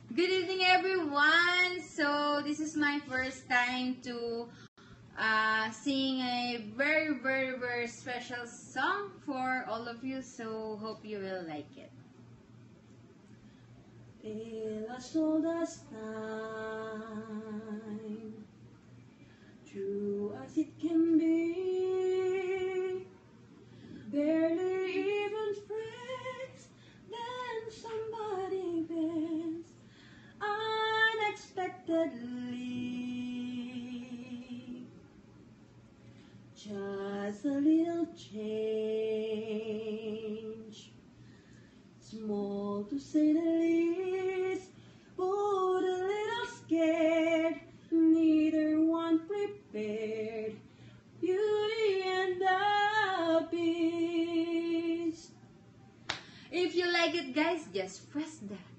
Good evening, everyone. So this is my first time to sing a very special song for all of you. So hope you will like it. They lost all this time, true as it can be, barely even friends, then somebody bends unexpectedly. Just a little change, small to say the least, but a little scared, neither one prepared, beauty and the beast. If you like it, guys, just press that